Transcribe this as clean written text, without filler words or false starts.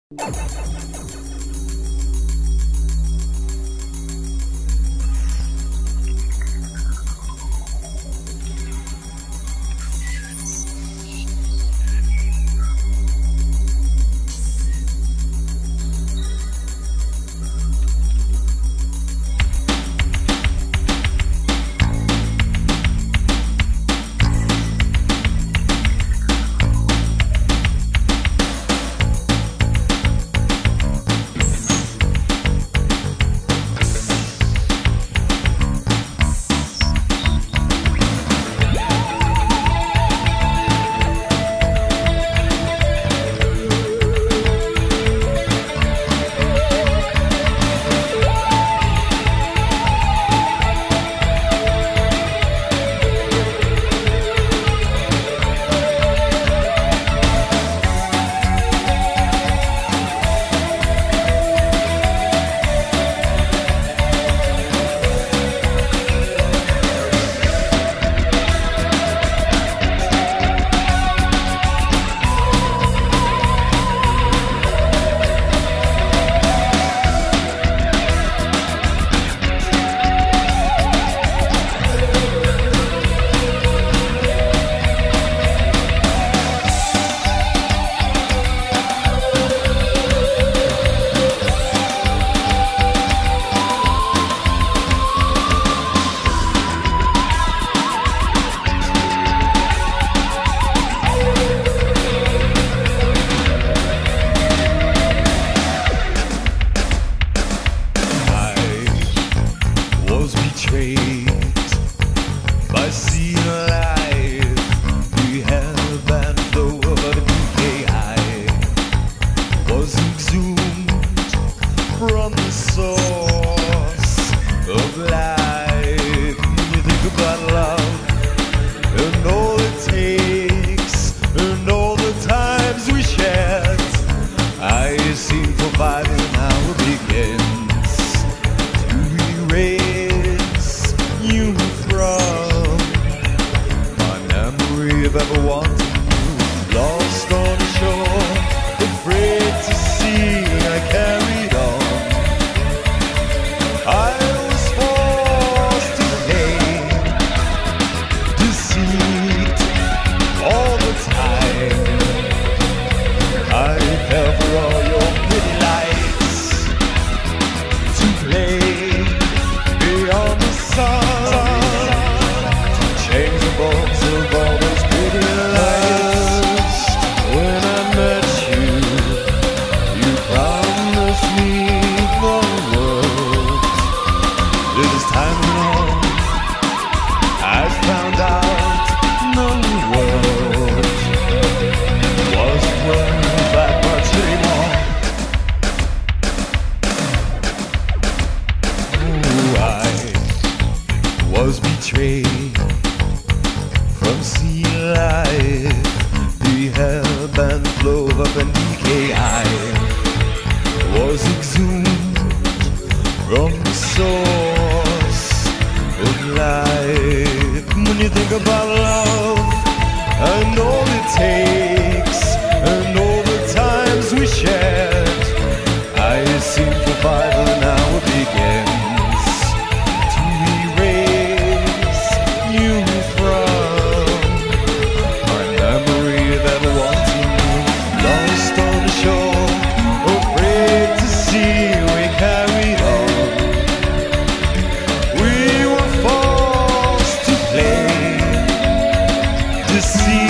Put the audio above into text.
By Sealife, the ebb and flow of the decay. I was exhumed from the source of life. You think about love and all it takes and all the times we shared. I seem for fighting our begins to erase you from my memory of ever wanting you. Lost on the shore, afraid to see I carried on. I was forced to pay deceit all the time. I fell for all your pretty lights to play beyond the sun, to change the bolts of all those pretty lights. When I met you, you promised me the world. As time went on, I found out the world wasn't worth that much anymore. Ooh, I was betrayed from Sealife, the ebb and flow of and decay. I was exhumed from the source of life. When you think about love and all it takes and all the times we shared, I seem to find an hour begins to erase you from my memory of ever wanting you. Lost on the shore, afraid to see we carried on. We were forced to play deceit